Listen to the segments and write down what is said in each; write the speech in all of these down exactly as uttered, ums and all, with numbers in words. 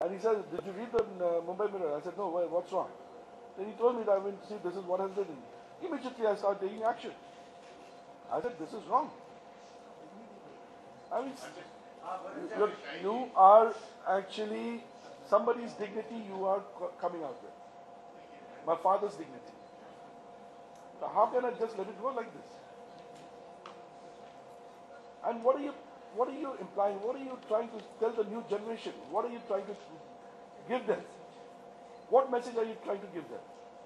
And he said, did you read the uh, Mumbai Mirror? I said, no, why, what's wrong? Then he told me that, I mean, see, this is what has written. Immediately I started taking action. I said, this is wrong. I mean, you, you are actually somebody's dignity you are coming out with. My father's dignity. So how can I just let it go like this? And what are you, what are you implying? What are you trying to tell the new generation? What are you trying to give them? What message are you trying to give them?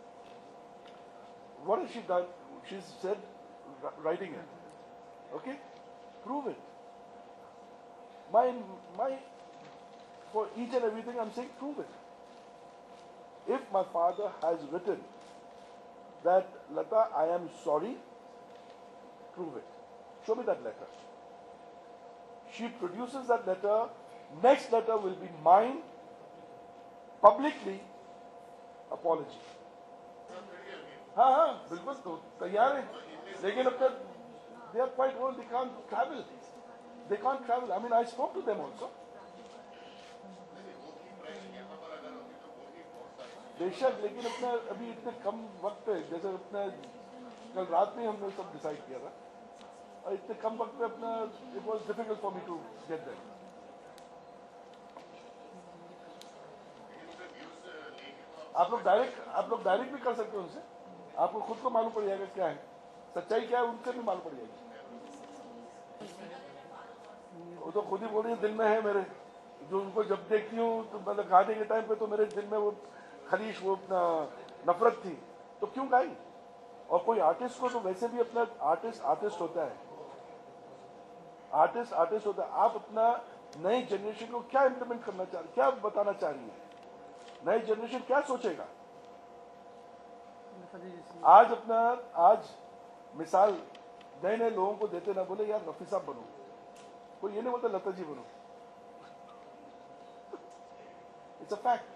What has she done? She's said, writing it. Okay? Prove it. My, my, for each and everything I'm saying, prove it. If my father has written that, Lata, I am sorry, prove it. Show me that letter. She produces that letter. Next letter will be mine, publicly, apology. हाँ हाँ बिल्कुल तो तैयार है लेकिन अब तक they are quite old, they can't travel, they can't travel. I mean, I spoke to them also. बेशक लेकिन अपना अभी इतने कम वक्त है, जैसे अपना कल रात में हमने सब डिसाइड किया था और इतने कम वक्त में अपना it was difficult for me to get there. आप लोग डायरेक्ट आप लोग डायरेक्ट भी कर सकते हो उनसे, आपको खुद को मालूम पड़ जाएगा क्या है सच्चाई, क्या है उनसे भी मालूम पड़ जाएगी. वो तो खुद ही बोल रही है दिल में है मेरे, जो उनको जब देखती हूँ तो मतलब गाने के टाइम पे तो मेरे दिल में वो खलीश वो अपना नफरत थी, तो क्यों गाई. और कोई आर्टिस्ट को तो वैसे भी अपना आर्टिस्ट आर्टिस्ट होता है, आर्टिस्ट आर्टिस्ट होता है. आप अपना नई जनरेशन को क्या इम्प्लीमेंट करना चाह रही, क्या बताना चाह रही है, नई जनरेशन क्या सोचेगा. आज अपना आज मिसाल नए नए लोगों को देते ना, बोले यार रफी साहब बनो, कोई ये नहीं बोलता लता जी बनो. It's a fact,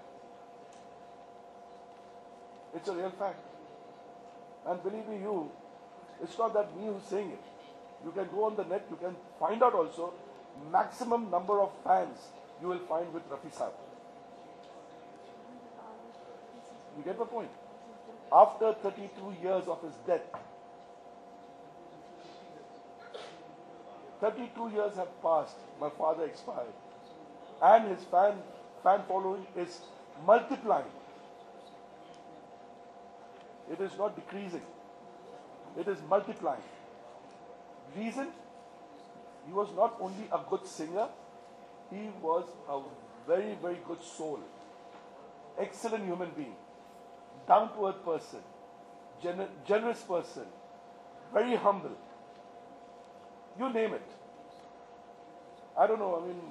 it's a real fact. And believe me, you, it's not that me who's saying it. You can go on the net, you can find out also, maximum number of fans you will find with Rafi Saab. You get the point? After thirty-two years of his death, thirty-two years have passed, my father expired, and his fan, fan following is multiplying. It is not decreasing. It is multiplying. Reason? He was not only a good singer, he was a very, very good soul. Excellent human being. Down-to-earth person. Gener generous person. Very humble. You name it. I don't know, I mean,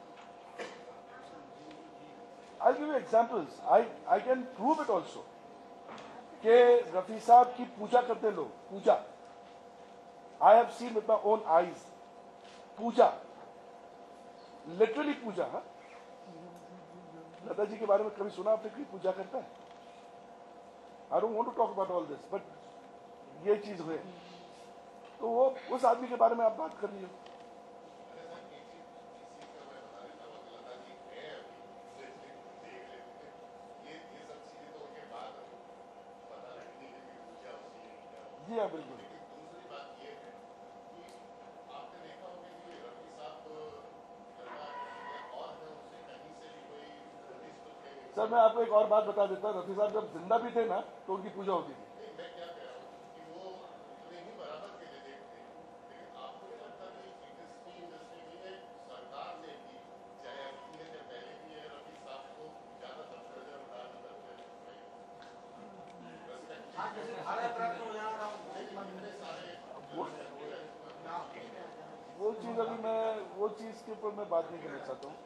I'll give you examples. I, I can prove it also. कि रफी साहब की पूजा करते लोग, पूजा. I have seen with my own eyes. पूजा, literally पूजा. हाँ, लता जी के बारे में कभी सुना आपने कि पूजा करता है? I don't want to talk about all this, but ये चीज हुए तो वो उस आदमी के बारे में आप बात कर रही हो. जी हाँ बिल्कुल. सर मैं आपको एक और बात बता देता हूँ, रफी साहब जब जिंदा भी थे ना तो उनकी पूजा होती थी. वो चीज अभी मैं वो चीज के ऊपर मैं बात नहीं करना चाहता हूँ.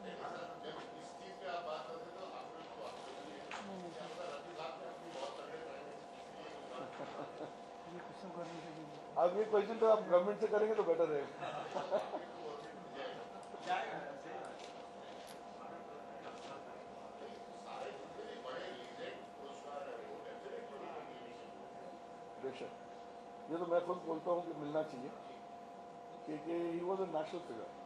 अब ये क्वेश्चन तो आप गवर्नमेंट से करेंगे तो बेटर रहेगा. बेशक ये तो मैं खुद बोलता हूँ कि मिलना चाहिए क्योंकि he was a national figure.